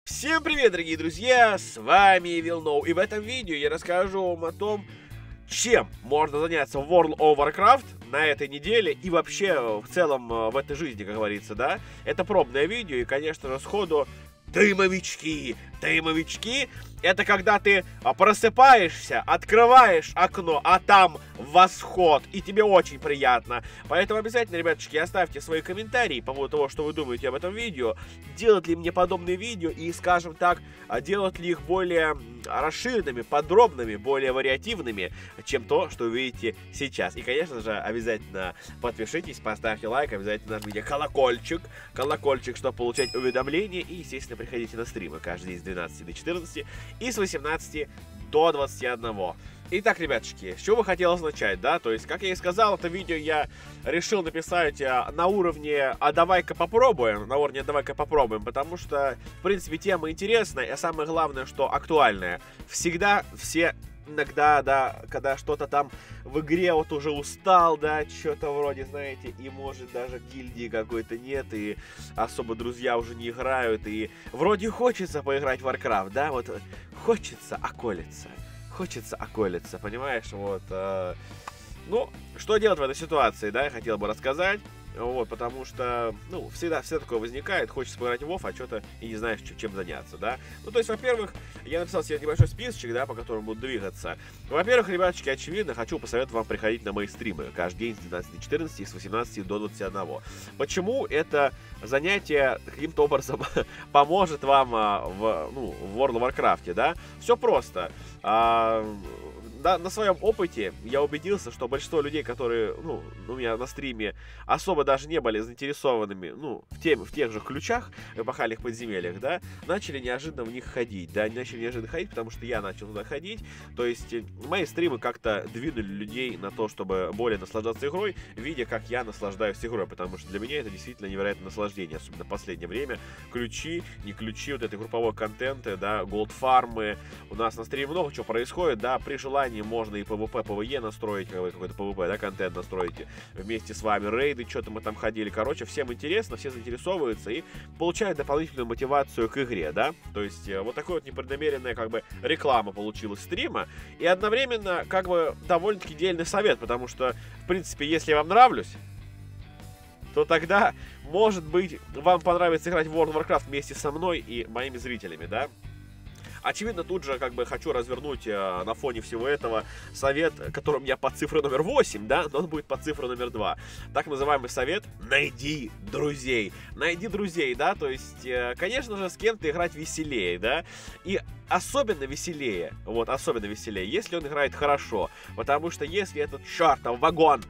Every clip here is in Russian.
Всем привет, дорогие друзья, с вами Вилноу, и в этом видео я расскажу вам о том, чем можно заняться в World of Warcraft на этой неделе и вообще в целом в этой жизни, как говорится, да. Это пробное видео, и, конечно же, сходу дымовички. Это когда ты просыпаешься, открываешь окно, а там восход, и тебе очень приятно. Поэтому обязательно, ребятушки, оставьте свои комментарии по поводу того, что вы думаете об этом видео. Делать ли мне подобные видео и, скажем так, делать ли их более расширенными, подробными, более вариативными, чем то, что вы видите сейчас. И, конечно же, обязательно подпишитесь, поставьте лайк, обязательно нажмите колокольчик, чтобы получать уведомления. И, естественно, приходите на стримы каждый день с 12 до 14 и с 18 до 21. Итак, ребятушки, с чего бы хотелось начать, да? То есть, как я и сказал, это видео я решил написать на уровне «А давай-ка попробуем», потому что, в принципе, тема интересная, и самое главное, что актуальная. Всегда все... Иногда, да, когда что-то там в игре вот уже устал, да, что-то вроде, знаете, и может даже гильдии какой-то нет, и особо друзья уже не играют, и вроде хочется поиграть в Warcraft, да, вот хочется околиться, понимаешь, вот. Ну, что делать в этой ситуации, да, я хотел бы рассказать. Вот, потому что, ну, всегда такое возникает, хочется поиграть в WoW, а что-то и не знаешь, чем заняться, да. Ну, то есть, во-первых, я написал себе небольшой списочек, да, по которому буду двигаться. Во-первых, ребяточки, очевидно, хочу посоветовать вам приходить на мои стримы каждый день с 12 до 14 и с 18 до 21. Почему это занятие каким-то образом поможет вам в World of Warcraft, да? Все просто. Да, на своем опыте я убедился, что большинство людей, которые, у меня на стриме особо даже не были заинтересованными, в тех же ключах, в эпохальных подземельях, да, начали неожиданно в них ходить, да, потому что я начал туда ходить, то есть мои стримы как-то двинули людей на то, чтобы более наслаждаться игрой, видя, как я наслаждаюсь игрой, потому что для меня это действительно невероятное наслаждение, особенно в последнее время. Ключи, не ключи, вот этой групповой контенты, да, голдфармы, у нас на стриме много чего происходит, да, при желании можно и PvP, PvE настроить, какой-то PvP, да, контент настроить вместе с вами, рейды, что-то мы там ходили, короче, всем интересно, все заинтересовываются и получают дополнительную мотивацию к игре, да, то есть вот такая вот непреднамеренная, как бы, реклама получилась стрима, и одновременно, как бы, довольно-таки дельный совет, потому что, в принципе, если я вам нравлюсь, то тогда, может быть, вам понравится играть в World of Warcraft вместе со мной и моими зрителями, да. Очевидно, тут же, как бы, хочу развернуть на фоне всего этого совет, которым я под цифрой номер 8, да, но он будет под цифрой номер 2. Так называемый совет «Найди друзей». Найди друзей, да, то есть, конечно же, с кем-то играть веселее, да, и особенно веселее, если он играет хорошо, потому что если этот чертов вагон,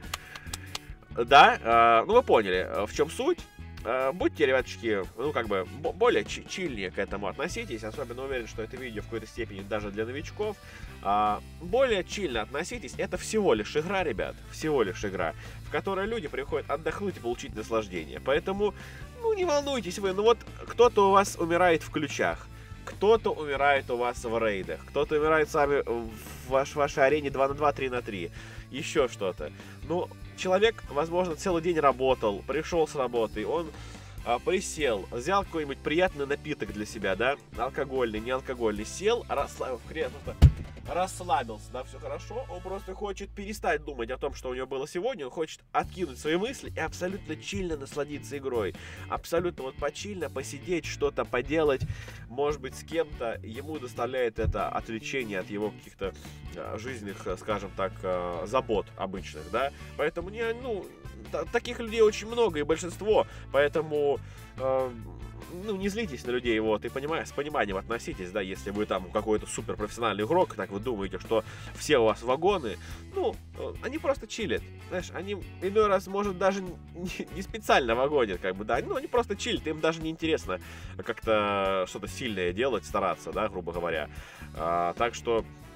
да, вы поняли, в чем суть. Будьте, ребяточки, более чильнее к этому относитесь. Особенно уверен, что это видео в какой-то степени даже для новичков. Более чильно относитесь. Это всего лишь игра, ребят. Всего лишь игра, в которой люди приходят отдохнуть и получить наслаждение. Поэтому, не волнуйтесь вы. Кто-то у вас умирает в ключах. Кто-то умирает у вас в рейдах. Кто-то умирает с вами в вашей арене 2 на 2, 3 на 3. Еще что-то. Человек, возможно, целый день работал, пришел с работы, он присел, взял какой-нибудь приятный напиток для себя, да, алкогольный, неалкогольный, сел, расслабился, да, все хорошо, он просто хочет перестать думать о том, что у него было сегодня, он хочет откинуть свои мысли и абсолютно чильно насладиться игрой, абсолютно вот почильно посидеть, что-то поделать, может быть, с кем-то, ему доставляет это отвлечение от его каких-то жизненных, скажем так, забот обычных, да, поэтому, таких людей очень много и большинство, поэтому... не злитесь на людей, вот, и с пониманием относитесь, да, если вы там какой-то суперпрофессиональный игрок, так вы думаете, что все у вас вагоны, они просто чилят, знаешь, они иной раз, может, даже не специально вагонят, как бы, да, они просто чилят, им даже не интересно как-то что-то сильное делать, стараться, да, грубо говоря, так что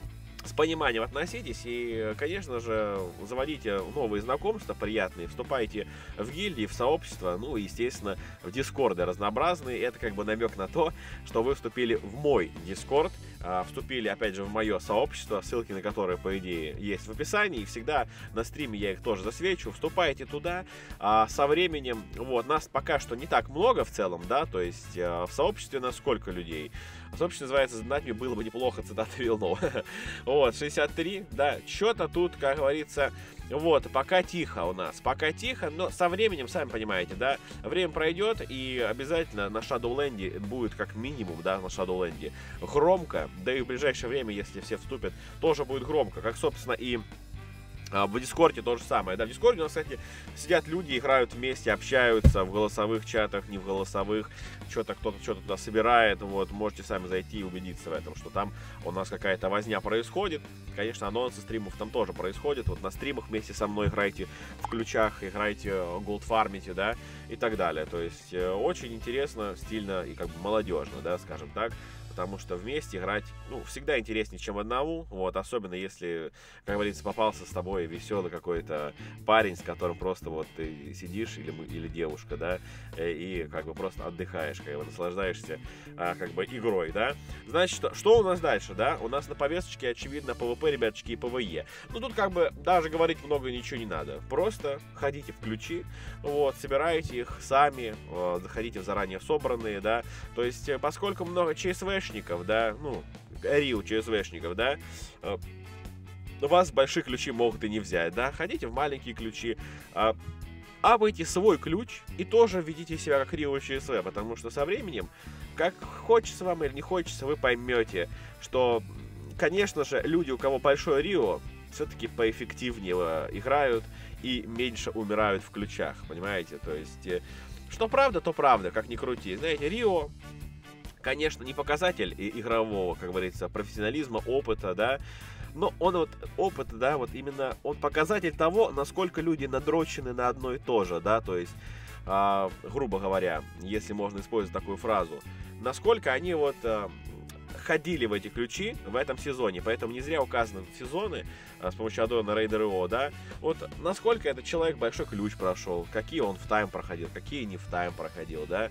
с пониманием относитесь и, конечно же, заводите новые знакомства приятные, вступайте в гильдии, в сообщество, ну и, естественно, в дискорды разнообразные. Это как бы намек на то, что вы вступили в мой дискорд, вступили, опять же, в мое сообщество, ссылки на которое, по идее, есть в описании, и всегда на стриме я их тоже засвечу. Вступайте туда, со временем, вот, нас пока что не так много в целом, да, то есть в сообществе нас сколько людей? Сообщество называется «Знать мне было бы неплохо», цитата Вилнова. Вот, 63, да, что-то тут, как говорится, вот, пока тихо у нас, пока тихо, но со временем, сами понимаете, да, время пройдет, и обязательно на Shadowland будет как минимум, да, на Shadowland громко, да и в ближайшее время, если все вступят, тоже будет громко, как, собственно, и в Дискорде то же самое. Да, в Дискорде у нас, кстати, сидят люди, играют вместе, общаются в голосовых чатах, не в голосовых. Что-то кто-то что-то туда собирает. Вот, можете сами зайти и убедиться в этом, что там у нас какая-то возня происходит. Конечно, анонсы стримов там тоже происходят. Вот на стримах вместе со мной играйте в ключах, играйте, голдфармите, да, и так далее. То есть очень интересно, стильно и как бы молодежно, да, скажем так. Потому что вместе играть, ну, всегда интереснее, чем одному, вот, особенно если, как говорится, попался с тобой веселый какой-то парень, с которым просто вот ты сидишь, или девушка, да, и как бы просто отдыхаешь, как бы наслаждаешься, как бы игрой, да. Значит, что у нас дальше, да? У нас на повесточке, очевидно, PvP, ребяточки, и PvE. Ну, тут как бы даже говорить много ничего не надо. Просто ходите в ключи, вот, собирайте их сами, заходите в заранее собранные, да. То есть, поскольку много ЧСВ, да, ну, Рио ЧСВшников, да, у вас большие ключи могут и не взять, да, ходите в маленькие ключи, апайте свой ключ и тоже ведите себя как Рио ЧСВ, потому что со временем, как хочется вам или не хочется, вы поймете, что, конечно же, люди, у кого большое Рио, все-таки поэффективнее играют и меньше умирают в ключах, понимаете, то есть, что правда, то правда, как ни крути, знаете, Рио, конечно, не показатель игрового, как говорится, профессионализма, опыта, да, но он вот, опыт, да, вот именно, он показатель того, насколько люди надрочены на одно и то же, да, то есть, грубо говоря, если можно использовать такую фразу, насколько они вот ходили в эти ключи в этом сезоне, поэтому не зря указаны сезоны с помощью аддона Raider.io, да, вот насколько этот человек большой ключ прошел, какие он в тайм проходил, какие не в тайм проходил, да,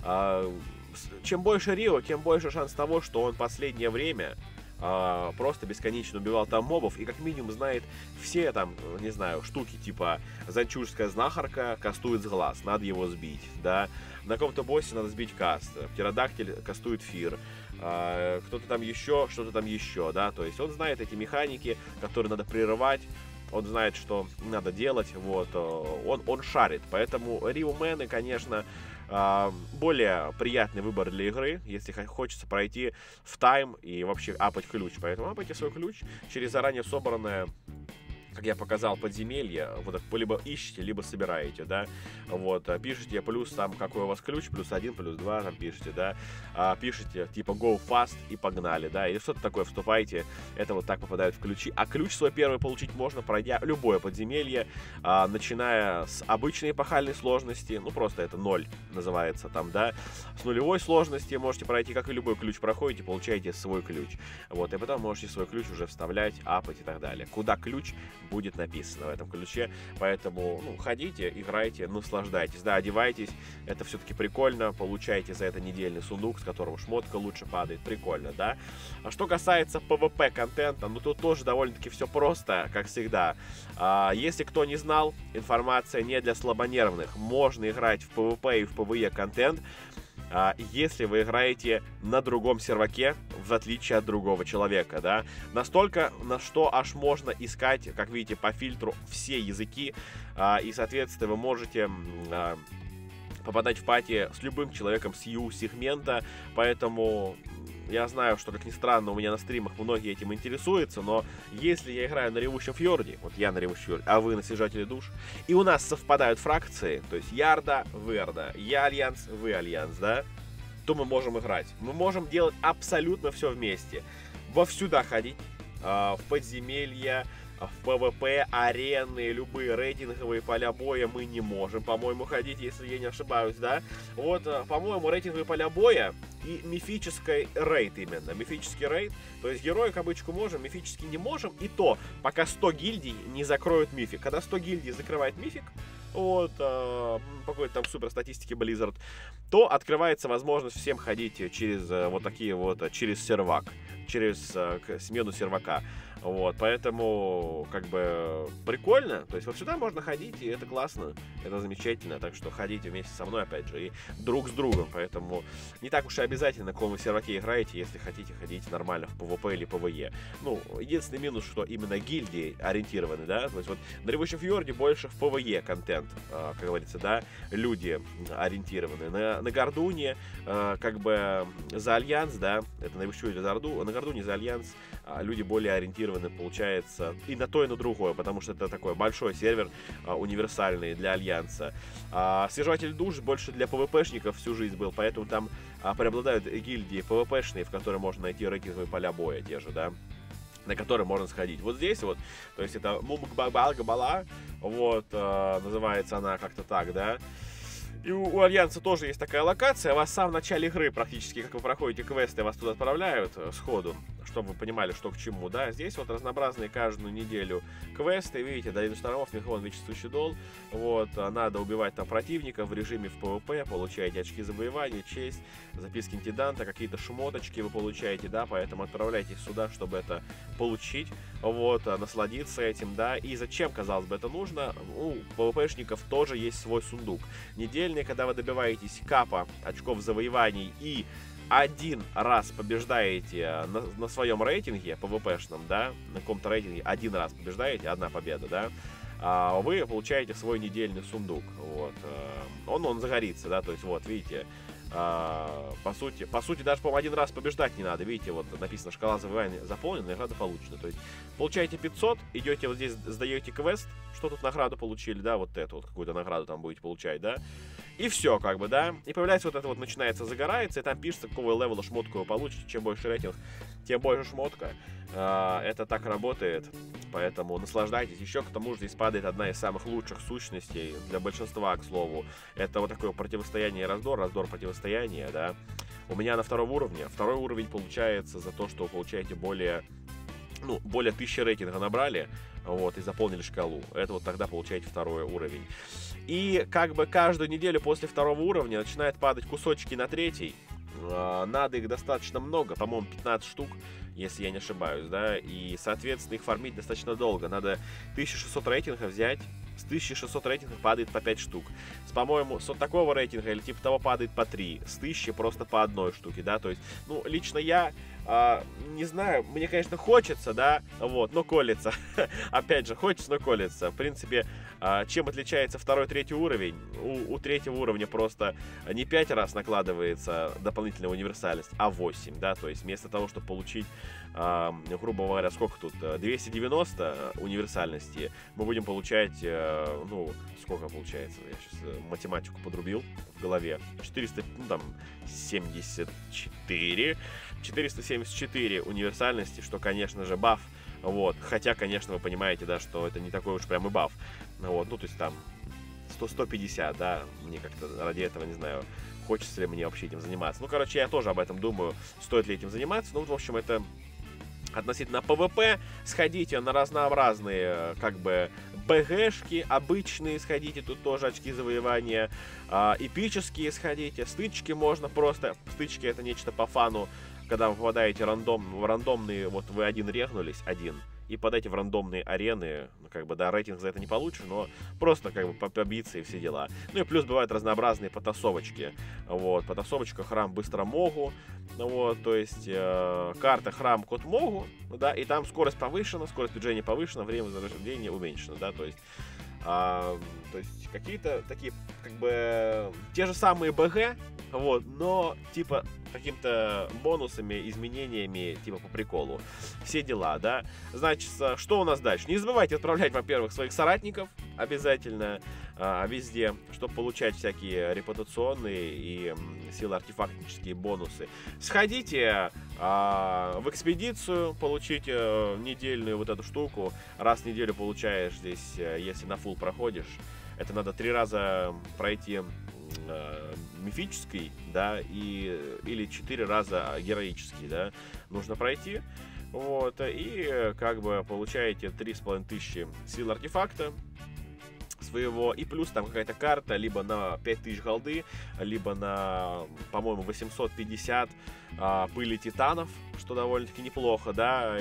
чем больше Рио, тем больше шанс того, что он последнее время просто бесконечно убивал там мобов и как минимум знает все там, не знаю, штуки типа занчурская знахарка кастует с глаз, надо его сбить, да, на каком-то боссе надо сбить каст, птеродактиль кастует фир, кто-то там еще, что-то там еще, да, то есть он знает эти механики, которые надо прерывать, он знает, что надо делать, вот, он шарит, поэтому Рио-мены, конечно, более приятный выбор для игры, если хочется пройти в тайм и вообще апать ключ. Поэтому апайте свой ключ через заранее собранное, как я показал, подземелье. Вот либо ищете, либо собираете, да. Вот, пишите плюс там, какой у вас ключ, +1, +2, там пишите, да. Пишите типа go fast и погнали, да. Или что-то такое вступайте. Это вот так попадают в ключи. А ключ свой первый получить можно, пройдя любое подземелье, начиная с обычной эпохальной сложности, ну просто это 0 называется там, да. С нулевой сложности можете пройти, как и любой ключ проходите, получаете свой ключ. Вот, и потом можете свой ключ уже вставлять, апать и так далее. Куда ключ будет написано в этом ключе, поэтому, ну, ходите, играйте, наслаждайтесь, да, одевайтесь, это все-таки прикольно, получаете за это недельный сундук, с которого шмотка лучше падает, прикольно, да. А что касается PvP контента, ну, тут тоже довольно-таки все просто, как всегда. Если кто не знал, информация не для слабонервных, можно играть в PvP и в PvE контент, если вы играете на другом серваке, в отличие от другого человека, да. Настолько, на что аж можно искать, как видите, по фильтру все языки, и, соответственно, вы можете попадать в пати с любым человеком с EU-сегмента, поэтому я знаю, что, как ни странно, у меня на стримах многие этим интересуются, но если я играю на Ревущем Фьорде, вот я на Ревущем Фьорде, а вы на Свежателе душ, и у нас совпадают фракции, то есть я Орда, вы Орда, я Альянс, вы Альянс, да, то мы можем играть. Мы можем делать абсолютно все вместе. Вовсюда ходить, в подземелья, в PvP, арены, любые рейтинговые поля боя мы не можем, по-моему, ходить, если я не ошибаюсь, да. Вот, по-моему, рейтинговые поля боя и мифический рейд именно. Мифический рейд, то есть героя кабычку можем, мифический не можем, и то, пока 100 гильдий не закроют мифик. Когда 100 гильдий закрывает мифик, вот, по какой-то там супер статистике Blizzard, то открывается возможность всем ходить через вот такие вот, через сервак, через смену сервака. Вот, поэтому, как бы, прикольно. То есть вот сюда можно ходить, и это классно, это замечательно. Так что ходите вместе со мной, опять же, и друг с другом. Поэтому не так уж и обязательно, на каком вы серваке играете, если хотите ходить нормально в PvP или PvE. Ну, единственный минус, что именно гильдии ориентированы, да. То есть вот на Ревущем Фьорде больше в PvE контент, как говорится, да, люди ориентированы. На Гордуне, как бы, за Альянс, да, это на Ревущем Фьорде за Орду, на Гордуне за Альянс люди более ориентированы, получается, и на то, и на другое, потому что это такой большой сервер, универсальный для Альянса. Свежеватель душ больше для ПВПшников всю жизнь был, поэтому там преобладают гильдии ПВПшные, в которые можно найти рейтинговые поля боя те же, да, на которые можно сходить. Вот здесь вот, то есть это Мумбала, вот, называется она как-то так, да. И у Альянса тоже есть такая локация. Вас в самом начале игры практически, как вы проходите квесты, вас туда отправляют сходу, чтобы вы понимали, что к чему, да. Здесь вот разнообразные каждую неделю квесты. Видите, Долина штормов, Мехон, Вечный Щедол. Вот, надо убивать там противников в режиме в PvP, получаете очки завоевания, честь, записки интенданта, какие-то шмоточки вы получаете, да, поэтому отправляйтесь сюда, чтобы это получить, вот, насладиться этим, да. И зачем, казалось бы, это нужно? У PvP-шников тоже есть свой сундук. Недельный, когда вы добиваетесь капа очков завоеваний и один раз побеждаете на своем рейтинге PvP-шном, да, на каком-то рейтинге один раз побеждаете, одна победа, да, вы получаете свой недельный сундук, вот, он загорится, да, то есть, вот, видите, по сути, даже, по-моему, один раз побеждать не надо, видите, вот написано, шкала завоевания заполнена, награда получена, то есть, получаете 500, идете вот здесь, сдаете квест, что тут награду получили, да, вот эту вот какую-то награду там будете получать, да, и все, как бы, да, и появляется вот это вот, начинается, загорается, и там пишется, какого левела шмотку вы получите, чем больше рейтинг, тем больше шмотка, это так работает, поэтому наслаждайтесь. Еще к тому же здесь падает одна из самых лучших сущностей для большинства, к слову, это вот такое противостояние и раздор противостояния, да, у меня на втором уровне, второй уровень получается за то, что вы получаете более 1000 рейтинга набрали, вот, и заполнили шкалу, это вот тогда получаете второй уровень. И как бы каждую неделю после второго уровня начинают падать кусочки на третий. Надо их достаточно много, по-моему, 15 штук, если я не ошибаюсь, да. И, соответственно, их фармить достаточно долго. Надо 1600 рейтингов взять. С 1600 рейтингов падает по 5 штук. По-моему, с такого рейтинга или типа того падает по 3. С 1000 просто по одной штуке, да. То есть, ну, лично я... не знаю, мне, конечно, хочется, да, вот, но колется. Опять же, хочется, но колется. В принципе, чем отличается второй, третий уровень? У третьего уровня просто не 5 раз накладывается дополнительная универсальность, а 8, да, то есть вместо того, чтобы получить, грубо говоря, сколько тут, 290 универсальности, мы будем получать, ну, сколько получается, я сейчас математику подрубил в голове, 474 универсальности, что, конечно же, баф, вот, хотя, конечно, вы понимаете, да, что это не такой уж прям и баф, вот, ну, то есть там 100-150, да, мне как-то ради этого, не знаю, хочется ли мне вообще этим заниматься, ну, короче, я тоже об этом думаю, стоит ли этим заниматься, ну, в общем, это относительно PvP, сходите на разнообразные, как бы, БГшки, обычные сходите, тут тоже очки завоевания, эпические сходите, стычки можно просто, стычки это нечто по фану, когда вы попадаете в рандомные, вот вы один регнулись, и попадаете в рандомные арены, ну, как бы, да, рейтинг за это не получишь, но просто, как бы, побиться и все дела. Ну, и плюс бывают разнообразные потасовочки, вот, потасовочка храм быстро могу, вот, то есть, карта храм код могу, да, и там скорость повышена, скорость движения повышена, время зарождения уменьшено, да, то есть какие-то такие, как бы, те же самые БГ, вот, но, типа, какими-то бонусами, изменениями, типа, по приколу. Все дела, да. Значит, что у нас дальше? Не забывайте отправлять, во-первых, своих соратников обязательно везде, чтобы получать всякие репутационные и силы-артефактические бонусы. Сходите в экспедицию, получите недельную вот эту штуку. Раз в неделю получаешь здесь, если на фулл проходишь. Это надо 3 раза пройти мифический, да, или 4 раза героический, да, нужно пройти. Вот, и как бы получаете 3500 сил артефакта своего, и плюс там какая-то карта либо на 5000 голды, либо на, по-моему, 850 пыли титанов, что довольно-таки неплохо, да,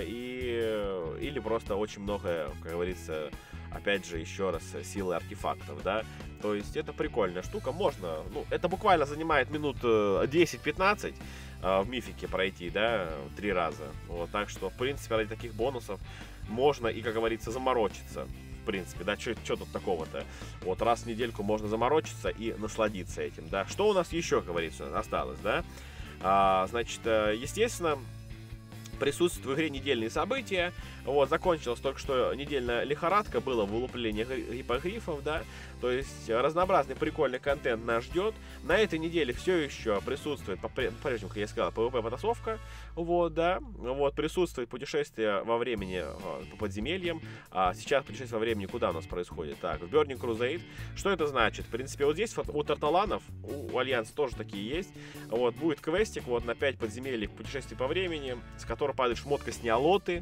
или просто очень много, как говорится, опять же, еще раз, силы артефактов, да, то есть это прикольная штука, можно, ну, это буквально занимает минут 10-15 в мифике пройти, да, 3 раза, вот, так что, в принципе, ради таких бонусов можно и, как говорится, заморочиться. В принципе, да, что тут такого-то? Вот раз в недельку можно заморочиться и насладиться этим, да. Что у нас еще, как говорится, осталось, да? Значит, естественно, присутствуют в игре недельные события. Вот, закончилась только что недельная лихорадка, было вылупление гипогрифов, да. То есть разнообразный прикольный контент нас ждет. На этой неделе все еще присутствует, по-прежнему, как я сказал, PvP-потасовка. Вот, да. Вот, присутствует путешествие во времени по подземельям. Сейчас путешествие во времени куда у нас происходит? Так, в Burning Crusade. Что это значит? В принципе, вот здесь вот у Тарталанов, у Альянса тоже такие есть. Вот, будет квестик вот на 5 подземелий путешествий по времени, с которого падает шмотка с неолоты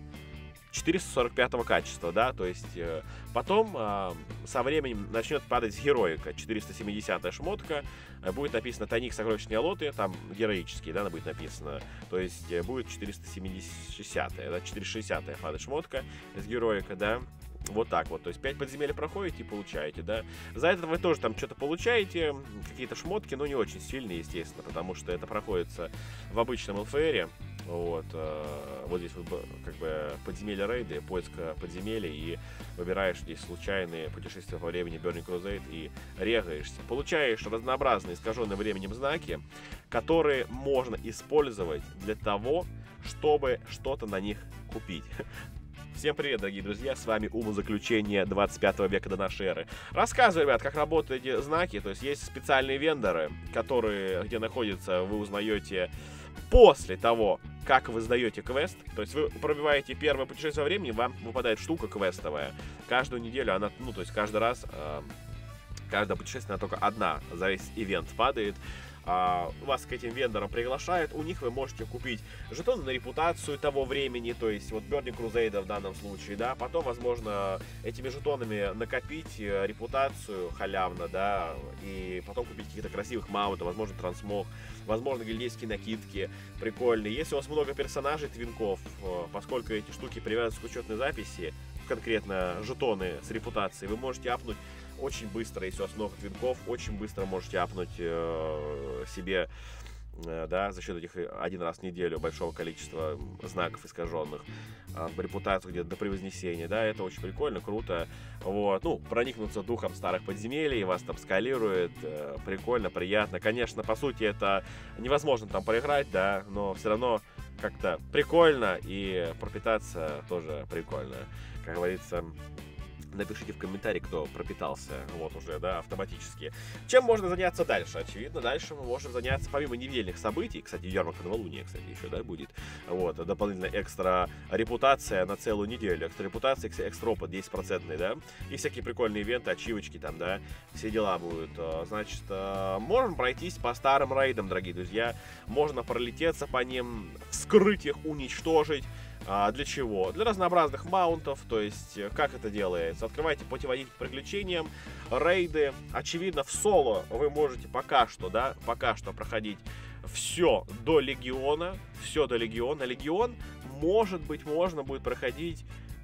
445 качества, да, то есть потом со временем начнет падать героика, 470 шмотка, будет написано тайник сокровищ неолоты, там героический, да, будет написано, то есть будет 470, да, 460 падает шмотка с героика, да. Вот так вот, то есть 5 подземелий проходите и получаете, да. За это вы тоже там что-то получаете, какие-то шмотки, но не очень сильные, естественно, потому что это проходится в обычном ЛФРе. Вот, вот здесь вот как бы подземелья рейды, поиск подземелий, и выбираешь здесь случайные путешествия по времени Burning Crusade и регаешься. Получаешь разнообразные искаженные временем знаки, которые можно использовать для того, чтобы что-то на них купить. Всем привет, дорогие друзья, с вами Умозаключение 25 века до нашей эры. Рассказываю, ребят, как работают эти знаки, то есть есть специальные вендоры, которые, где находятся, вы узнаете после того, как вы сдаете квест, то есть вы пробиваете первое путешествие во времени, вам выпадает штука квестовая. Каждую неделю она, ну, то есть каждый раз, каждое путешествие, она только одна за весь ивент падает. Вас к этим вендорам приглашают, у них вы можете купить жетоны на репутацию того времени, то есть вот Burning Crusade в данном случае, да, потом, возможно, этими жетонами накопить репутацию халявно, да, и потом купить каких-то красивых маунтов, возможно, трансмог, возможно, гильдейские накидки прикольные. Если у вас много персонажей твинков, поскольку эти штуки привязываются к учетной записи, конкретно жетоны с репутацией, вы можете апнуть очень быстро, если у вас много твинков, очень быстро можете апнуть себе, да, за счет этих один раз в неделю большого количества знаков искаженных в репутацию где-то до превознесения, да, это очень прикольно, круто, вот, ну, проникнуться духом старых подземелий, вас там скалирует, прикольно, приятно, конечно, по сути, это невозможно там проиграть, да, но все равно как-то прикольно, и пропитаться тоже прикольно, как говорится. Напишите в комментарии, кто пропитался, вот уже, да, автоматически. Чем можно заняться дальше? Очевидно, дальше мы можем заняться, помимо недельных событий, кстати, ярмарка новолуния, кстати, еще, да, будет, вот, дополнительно экстра репутация на целую неделю, экстра репутация, экстра опыт 10%, да, и всякие прикольные ивенты, ачивочки там, да, все дела будут. Значит, можем пройтись по старым рейдам, дорогие друзья, можно пролететься по ним, вскрыть их, уничтожить. Для чего? Для разнообразных маунтов, то есть, как это делается? Открывайте путеводитель к приключениям, рейды. Очевидно, в соло вы можете пока что, да, проходить все до Легиона. Легион, может быть, можно будет проходить,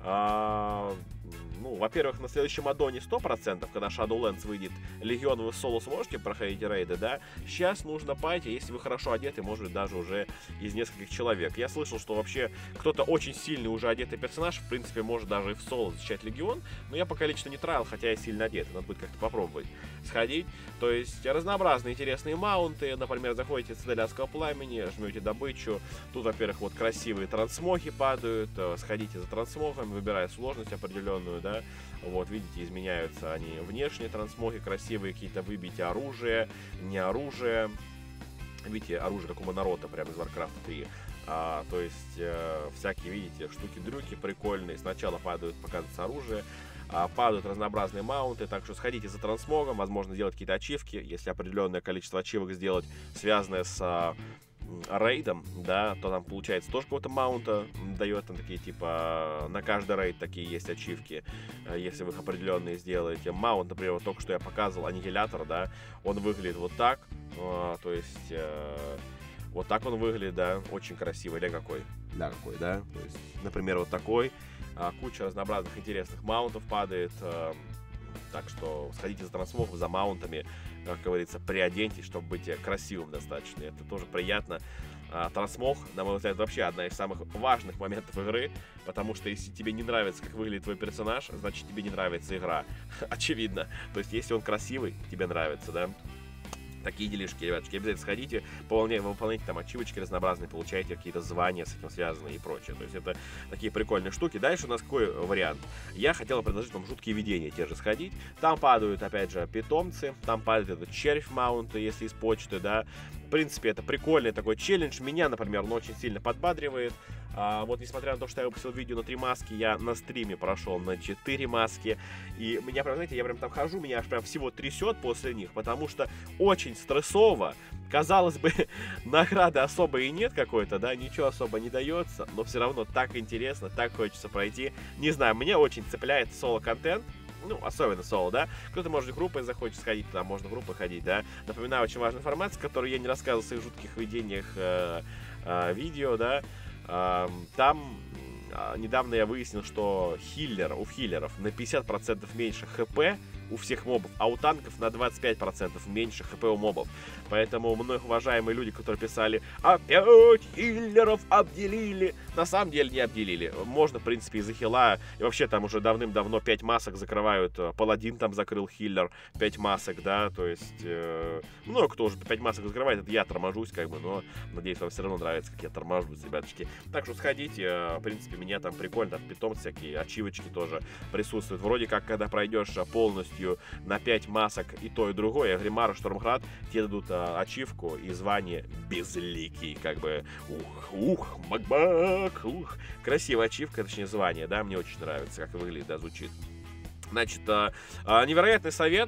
ну, во-первых, на следующем аддоне 100%, когда Shadowlands выйдет, Легион вы соло сможете проходить рейды, да? Сейчас нужно пати, если вы хорошо одеты, может быть, даже уже из нескольких человек. Я слышал, что вообще кто-то очень сильный уже одетый персонаж, в принципе, может даже и в соло защищать Легион, но я пока лично не траил, хотя я сильно одет, надо будет как-то попробовать сходить. То есть разнообразные интересные маунты, например, заходите в Цитадель Адского Пламени, жмете добычу, тут, во-первых, вот красивые трансмоги падают, сходите за трансмогами, выбирая сложность определенную, да, вот, видите, изменяются они внешние трансмоги, красивые какие-то, выбейте оружие, не оружие, видите, оружие как у Монорота, прямо из Warcraft 3, то есть всякие, видите, штуки-дрюки прикольные, сначала падают, показывается оружие, падают разнообразные маунты, так что сходите за трансмогом, возможно, сделать какие-то ачивки, если определенное количество ачивок сделать, связанное с рейдом, да, то там получается тоже какого-то маунта дает, там такие типа на каждый рейд такие есть ачивки, если вы их определенные сделаете. Маунт, например, вот только что я показывал, аннигилятор, да, он выглядит вот так, то есть вот так он выглядит, да, очень красивый, да, какой, да, то есть, например, вот такой, куча разнообразных интересных маунтов падает, так что сходите за трансмогом, за маунтами, как говорится, приоденьтесь, чтобы быть красивым достаточно. Это тоже приятно. Трансмог, на мой взгляд, вообще одна из самых важных моментов игры, потому что если тебе не нравится, как выглядит твой персонаж, значит, тебе не нравится игра. Очевидно. То есть, если он красивый, тебе нравится, да? Такие делишки, ребятушки. Обязательно сходите, выполняйте там ачивочки разнообразные, получайте какие-то звания с этим связанные и прочее. То есть это такие прикольные штуки. Дальше у нас какой вариант? Я хотел предложить вам жуткие видения те же сходить. Там падают, опять же, питомцы, там падает этот червь маунта, если из почты, да. В принципе, это прикольный такой челлендж. Меня, например, он очень сильно подбадривает. Вот, несмотря на то, что я выпустил видео на 3 маски, я на стриме прошел на 4 маски. И меня прям, знаете, я прям там хожу, меня аж прям всего трясет после них, потому что очень стрессово. Казалось бы, награды особо и нет какой-то, да, ничего особо не дается, но все равно так интересно, так хочется пройти. Не знаю, меня очень цепляет соло-контент. Ну, особенно соло, да. Кто-то, может, в группы захочет сходить, туда можно в группы ходить, да. Напоминаю, очень важная информация, которую я не рассказывал в своих жутких видениях видео, да. Там недавно я выяснил, что у хиллеров на 50% меньше хп у всех мобов, а у танков на 25% меньше хп у мобов. Поэтому многие уважаемые люди, которые писали: опять хиллеров обделили, на самом деле не обделили. Можно, в принципе, из-за хила, и вообще там уже давным-давно 5 масок закрывают. Паладин там закрыл хиллер 5 масок, да, то есть много кто уже 5 масок закрывает, это я торможусь, как бы, но надеюсь, вам все равно нравится, как я торможусь, ребяточки. Так что сходите, в принципе, меня там прикольно, там питомцы всякие, ачивочки тоже присутствуют. Вроде как, когда пройдешь полностью на 5 масок и то, и другое, Гримар, Штормград, тебе дадут ачивку и звание Безликий, как бы, макбак, красивая ачивка, точнее звание, да, мне очень нравится, как выглядит, да, звучит. Значит, невероятный совет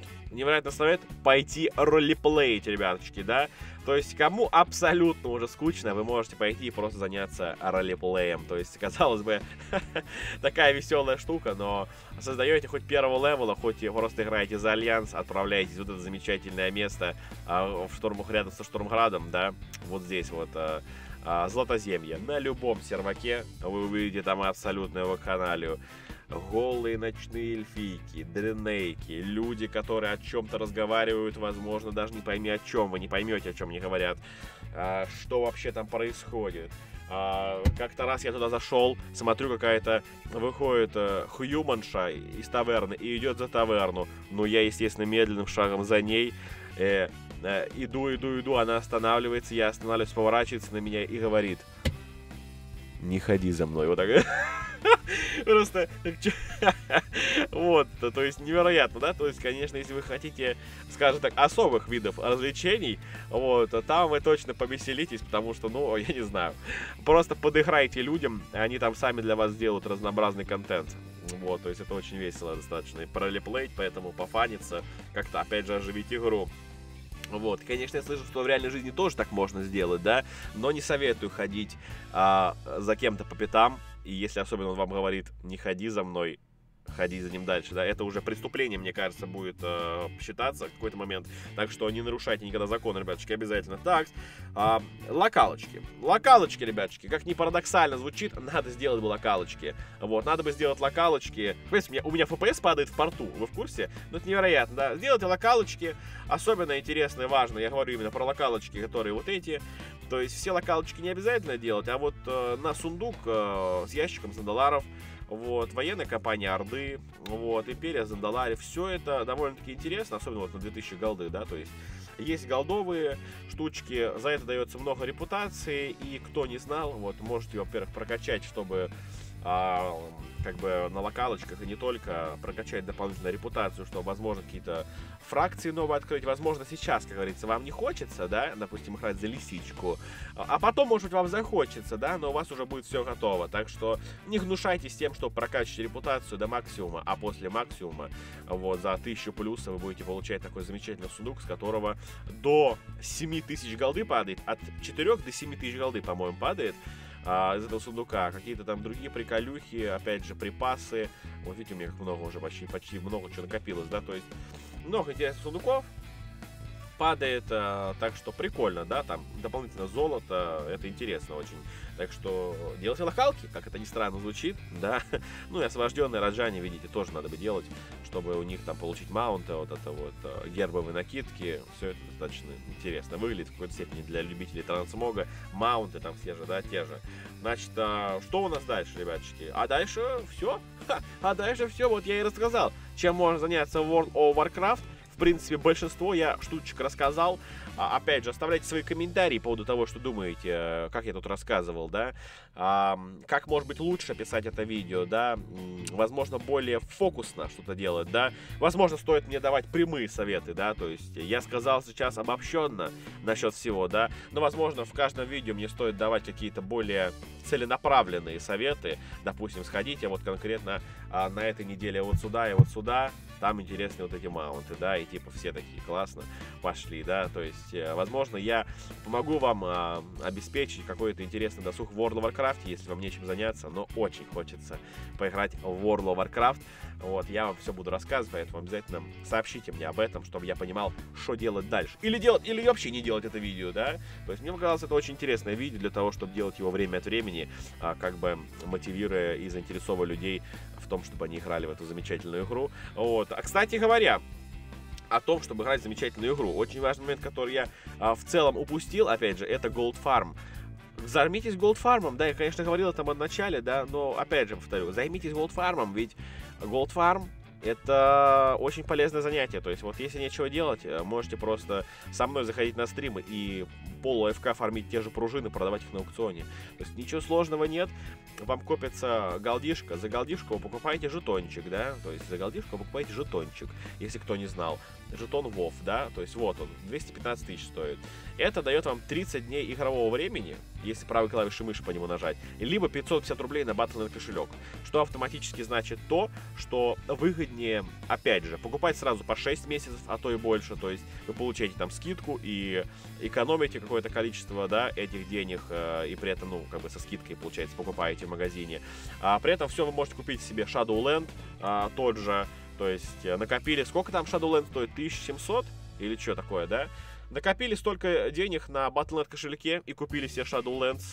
пойти ролеплеить, ребяточки, да. То есть, кому абсолютно уже скучно, вы можете пойти и просто заняться ролеплеем. То есть, казалось бы, такая веселая штука, но создаете хоть первого левела, хоть просто играете за Альянс, отправляетесь в вот это замечательное место в штормах рядом со Штормградом, да, вот здесь вот, Златоземье. На любом серваке вы увидите там абсолютную вакханалию. Голые ночные эльфийки, дренейки, люди, которые о чем-то разговаривают, возможно, даже не пойми о чем, вы не поймете, о чем они говорят, что вообще там происходит. Как-то раз я туда зашел, смотрю, какая-то выходит хьюманша из таверны и идет за таверну. Ну, я, естественно, медленным шагом за ней. Иду, она останавливается, я останавливаюсь, поворачивается на меня и говорит: не ходи за мной, вот так. Просто, вот, то есть невероятно, да, то есть, конечно, если вы хотите, скажем так, особых видов развлечений, вот, там вы точно повеселитесь, потому что, ну, я не знаю, просто подыграйте людям, они там сами для вас сделают разнообразный контент, вот, то есть это очень весело достаточно, и пролеплеить, поэтому пофаниться, как-то, опять же, оживить игру. Вот, конечно, я слышу, что в реальной жизни тоже так можно сделать, да, но не советую ходить за кем-то по пятам, и если особенно он вам говорит: не ходи за мной, ходи за ним дальше, да, это уже преступление, мне кажется, будет считаться в какой-то момент, так что не нарушайте никогда закон, ребяточки, обязательно. Так, локалочки, ребяточки, как ни парадоксально звучит, надо сделать бы локалочки, вот, надо бы сделать локалочки. У меня FPS падает в порту, вы в курсе? Ну, это невероятно, да, сделайте локалочки, особенно интересно и важно, я говорю именно про локалочки, которые вот эти. То есть все локалочки не обязательно делать, а вот на сундук с ящиком Зандаларов, вот, военная компания Орды, вот, Империя Зандалари, все это довольно-таки интересно, особенно вот на 2000 голды, да, то есть голдовые штучки, за это дается много репутации, и кто не знал, вот, можете, во-первых, прокачать, чтобы как бы на локалочках, и не только прокачать дополнительную репутацию, что, возможно, какие-то фракции новые открыть. Возможно, сейчас, как говорится, вам не хочется, да, допустим, играть за лисичку, а потом, может быть, вам захочется, да, но у вас уже будет все готово. Так что не гнушайтесь тем, что прокачиваете репутацию до максимума, а после максимума, вот, за 1000 плюсов вы будете получать такой замечательный сундук, с которого до 7000 голды падает, от 4 до 7000 голды, по-моему, падает. Из этого сундука какие-то там другие приколюхи, опять же, припасы. Вот видите, у меня как много уже, почти много чего накопилось, да, то есть много интересных сундуков падает, так что прикольно, да, там дополнительно золото, это интересно очень. Так что делайте локалки, как это ни странно звучит, да. Ну и освобожденные раджане, видите, тоже надо бы делать, чтобы у них там получить маунты, вот это вот, гербовые накидки. Все это достаточно интересно выглядит в какой-то степени для любителей трансмога. Маунты там все же, да, те же. Значит, что у нас дальше, ребяточки? А дальше все. А дальше все, вот я и рассказал, чем можно заняться в World of Warcraft. В принципе, большинство я штучек рассказал. Опять же, оставляйте свои комментарии по поводу того, что думаете, как я тут рассказывал, да. Как, может быть, лучше писать это видео, да. Возможно, более фокусно что-то делать, да. Возможно, стоит мне давать прямые советы, да. То есть, я сказал сейчас обобщенно насчет всего, да. Но, возможно, в каждом видео мне стоит давать какие-то более целенаправленные советы. Допустим, сходите вот конкретно на этой неделе вот сюда и вот сюда. Там интересные вот эти маунты, да, и типа все такие, классно, пошли, да, то есть, возможно, я помогу вам обеспечить какой-то интересный досуг в World of Warcraft, если вам нечем заняться, но очень хочется поиграть в World of Warcraft, вот, я вам все буду рассказывать, поэтому обязательно сообщите мне об этом, чтобы я понимал, что делать дальше, или делать, или вообще не делать это видео, да, то есть, мне показалось, это очень интересное видео для того, чтобы делать его время от времени, как бы мотивируя и заинтересовывая людей в том, чтобы они играли в эту замечательную игру, вот. А, кстати говоря, о том, чтобы играть в замечательную игру, очень важный момент, который я в целом упустил, опять же, это Gold Farm. Займитесь Gold Farm, да, я, конечно, говорил это в начале, да, но, опять же, повторю, займитесь Gold Farm, ведь Gold Farm это очень полезное занятие, то есть вот если нечего делать, можете просто со мной заходить на стримы и полу-АФК фармить те же пружины, продавать их на аукционе. То есть ничего сложного нет, вам копится голдишка, за голдишку вы покупаете жетончик, да, то есть за голдишку вы покупаете жетончик, если кто не знал. Жетон WoW, да, то есть вот он, 215 тысяч стоит. Это дает вам 30 дней игрового времени, если правой клавишей мыши по нему нажать, либо 550 рублей на Battle.net кошелек, что автоматически значит то, что выгоднее, опять же, покупать сразу по 6 месяцев, а то и больше, то есть вы получаете там скидку и экономите какое-то количество, да, этих денег, и при этом, ну, как бы со скидкой, получается, покупаете в магазине. А при этом все вы можете купить себе Shadowland, тот же. То есть накопили, сколько там Shadowland стоит, 1700 или что такое, да? Накопили столько денег на Battle.net кошельке и купили себе Shadowlands.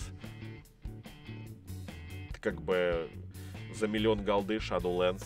Как бы за 1 000 000 голды Shadowlands.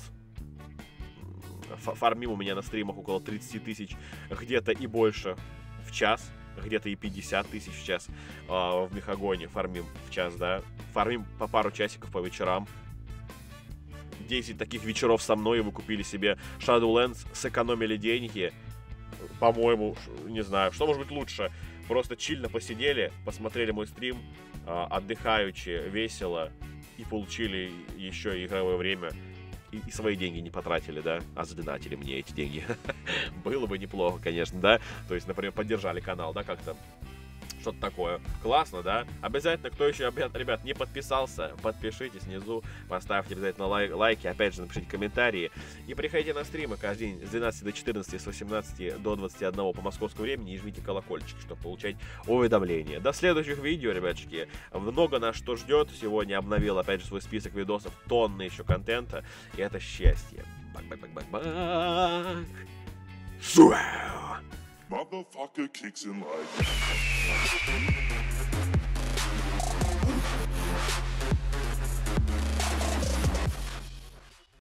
Фармим у меня на стримах около 30 тысяч, где-то и больше в час. Где-то и 50 тысяч в час в Мехагоне фармим в час, да? Фармим по пару часиков по вечерам. 10 таких вечеров со мной, и вы купили себе Shadowlands, сэкономили деньги. По-моему, не знаю, что может быть лучше. Просто чильно посидели, посмотрели мой стрим, отдыхаючи, весело, и получили еще и игровое время. И свои деньги не потратили, да, а задонатили мне эти деньги. Было бы неплохо, конечно, да. То есть, например, поддержали канал, да, как-то. Что-то такое. Классно, да? Обязательно, кто еще, ребят, не подписался, подпишитесь внизу, поставьте обязательно лайки, опять же, напишите комментарии. И приходите на стримы каждый день с 12 до 14, с 18 до 21 по московскому времени и жмите колокольчик, чтобы получать уведомления. До следующих видео, ребятчики. Много нас что ждет. Сегодня обновил, опять же, свой список видосов, тонны еще контента. И это счастье. Бак-бак-бак-бак-бак. Motherfucker kicks in life.